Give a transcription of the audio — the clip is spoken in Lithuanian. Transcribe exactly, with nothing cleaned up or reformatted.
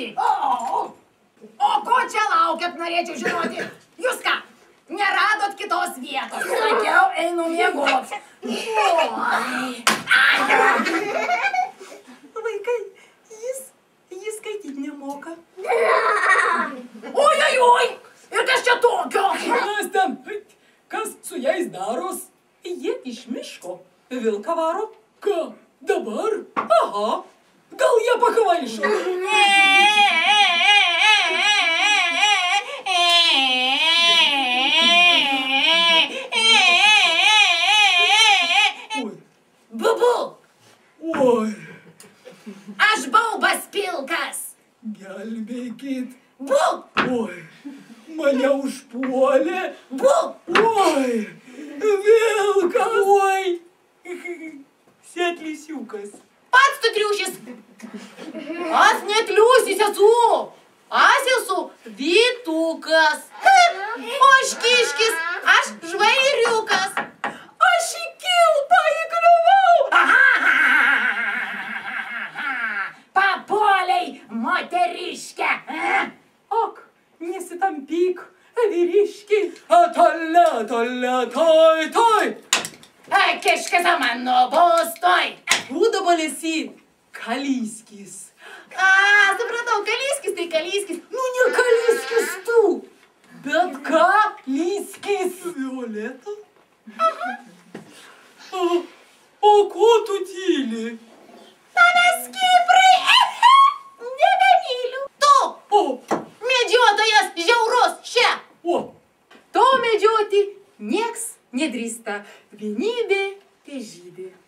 pasakyk. O, o ko čia laukiat, norėčiau žinoti. Jūs ką, neradot kitos vietos? Sakiau, einu miegot. Oi. Vaikai, jis, jis skaityti nemoka. Oi, oi, oi. Ir kas čia tokio? Kas ten? Kas su jais daros? Jie iš miško vilką varo. Ką? Dabar? Aha. Gal jie pakvaišo? Bubu, Oi, aš baubas pilkas. gelbėkit. Bub, Oi, mane užpuolė. bub. Oi, vilkas. Oi, sėtlisiukas. Pats tu triušis. Aš netliusis esu. Aš esu vytukas. O aš kiškis, aš žvairiukas. Aš į kilpą įkliuvau. Papuoliai, moteriške. Ak, nesitampyk, vyriški. Atale, atale, toj, toj. Kiškis mano bostoj. Būdamas esi Kalyskis. A, supratau, kalyskis tai kalyskis. Nu, ne Kalyskis tu, bet Kalyskis. Violeta? O, o ko tu tyli? Tavęs Kiprai, nebemyliu. Tu, O, medžiotojas žiaurus, še. o, to medžioti nieks nedrįsta. Vienybė težybė.